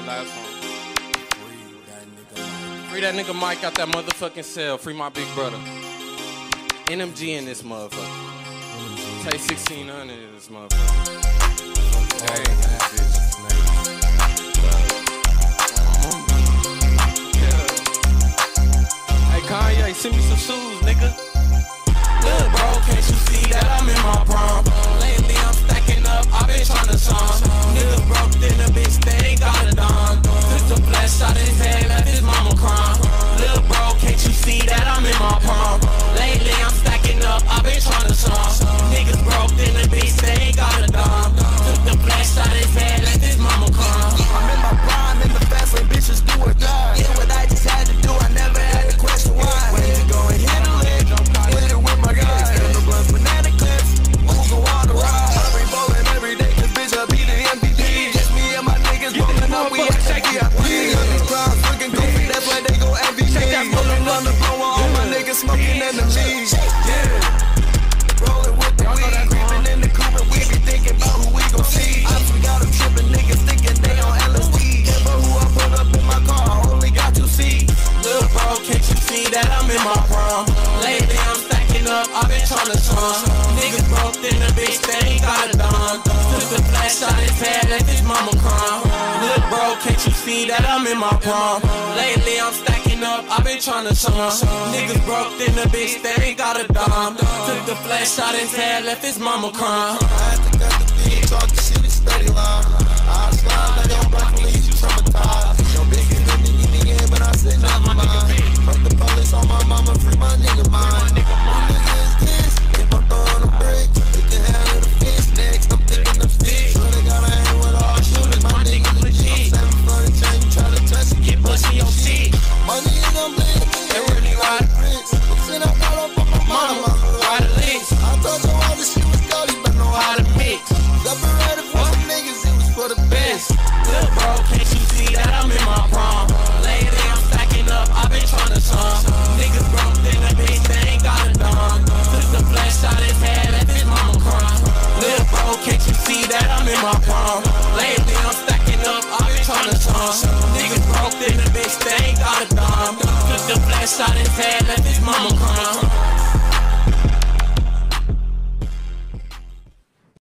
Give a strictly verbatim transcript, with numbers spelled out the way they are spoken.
last one. Free that nigga Mike out that motherfucking cell. Free my big brother. N M G in this motherfucker. Take sixteen hundred in this motherfucker. Hey, hey Kanye, send me some shoes, nigga. Look, bro, can't you see that I'm in my prime? Lately I'm stacking up, I've been tryna shine. Nigga broke than a bitch, they ain't got a dime. Took the flash, shot his head, left his mama crying. Look, bro, can't you see that I'm in my prime? Lately I'm stacking up, I've been tryna shine. Niggas broke than a bitch, they ain't got a dime. Took the flash, shot his head, left his mama crying. I'm in my prime, in the fast lane, bitches do or die. Yeah, what I just had to do, I never had to question why. When you go and handle it, hit it with my guys. And the blood banana clips, who go on the ride. I be bowling every day, cause bitch, I be the M V P. Just me and my niggas rolling up, we at the V I P. Got these clowns looking goofy, that's why they go M V P. Rolling on the blow, all my niggas smoking in the league. Yeah, rolling with the weed, creeping in the coupe, and we be thinking about who we gon' see. I forgot them tripping niggas thinking they on L S D. Yeah, but who I put up in my car, I only got two seats. Look, bro, can't you see that I'm in my prime? Lately I'm stacking up, I've been tryna shine. Niggas broke in the bitch, they ain't got a dime. Took the flash, shot his head, left his mama crying. Look, bro, can't you see that I'm in my prime? Lately I'm stacking up, I've been tryna shine. Niggas broke in the bitch, they ain't got a dime. Took the flash, shot his head, left his mama crying. I had to cut the beat, talk the shit, it's steady line. I slide like I'm black, police, you traumatized. Your bigger than me, you nigga, but I said not my mind. Fuck the police on my mama, free my nigga mind. Who nigga is this? If I'm throwing a break, they can handle the fish next. I'm thinking of sticks. So they gotta hang with all shooters, my nigga legit. I'm seven for the chain, you try to touch it, get pushing your shit. Money is on me, they really ride bricks. Sit up, got up on my mama, ride the licks. I told you all this shit was gold, you better know how to mix. Separated from some niggas, it was for the best. Look, bro, can't you see that I'm in my prime? Lately I'm stacking up, I've been tryna shine. Niggas broke in the bitch, they ain't got a dime. Took the flash, shot his head, left his mama crying. Look, bro, can't you see that I'm in my prime? Lately I'm stacking up, I've been tryna shine. Niggas broke in the bitch, they ain't got a dime. Took the flash, shot his head, left his mama crying.